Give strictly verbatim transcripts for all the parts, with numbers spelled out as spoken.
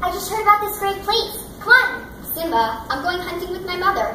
I just heard about this great place. Come on. Simba, I'm going hunting with my mother.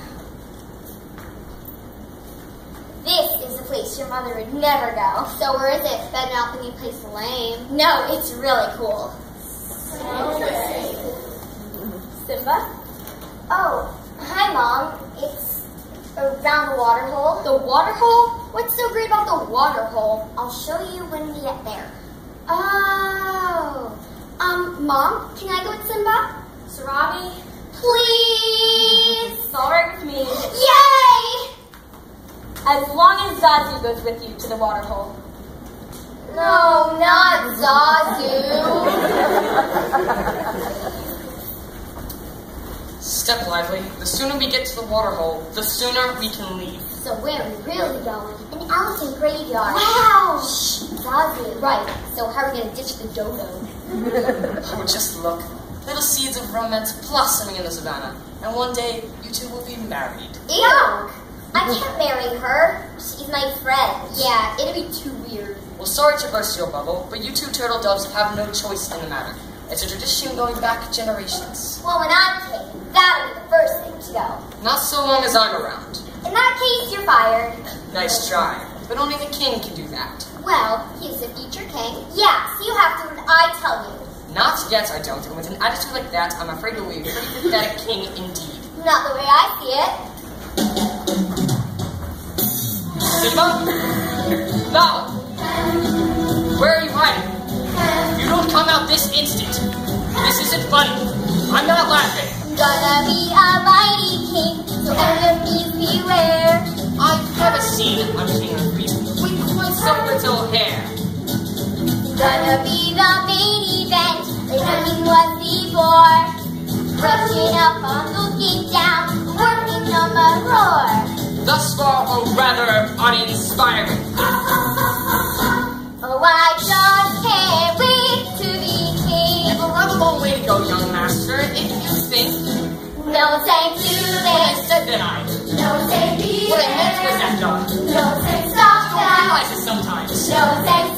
This is a place your mother would never go. So where is it? Better not be a place lame. No, it's really cool. Okay. Simba? Oh, hi, Mom. It's around the water hole. The water hole? What's so great about the water hole? I'll show you when we get there. Oh. Um, Mom, can I go with Simba? Sarabi? Please! It's all right with me. Yay! As long as Zazu goes with you to the water hole. No, not Zazu. Step lively. The sooner we get to the water hole, the sooner we can leave. So where are we really going? An elephant graveyard. Wow! Shh, Zazu. Right, so how are we going to ditch the dodo? Oh, just look. Little seeds of romance blossoming in the savannah. And one day, you two will be married. Ew! I can't marry her. She's my friend. Yeah, it'd be too weird. Well, sorry to burst your bubble, but you two turtle doves have no choice in the matter. It's a tradition going back generations. Well, when I'm king, that'll be the first thing to go. Not so long as I'm around. In that case, you're fired. Nice try. But only the king can do that. Well, he's the future king. Yeah, so you have to when I tell you. Not yet, I don't. And with an attitude like that, I'm afraid you'll be a pretty pathetic king indeed. Not the way I see it. Simba? Nala! Where are you hiding? You don't come out this instant. This isn't funny. I'm not laughing. Gonna be a mighty king, so enemies beware. I've never seen a king of beef with quite so little hair. Gonna be the main event, like the king was before. Rushing up and looking down, working on my roar. Thus far, or rather, uninspiring. Oh, I just can't wait to be king. You have a rather long way to go, young master, if you think. No thank you, What I then. said that I. No thank you, What I meant was that, dog. no thanks, stop Don't that. realize it sometimes. No thanks,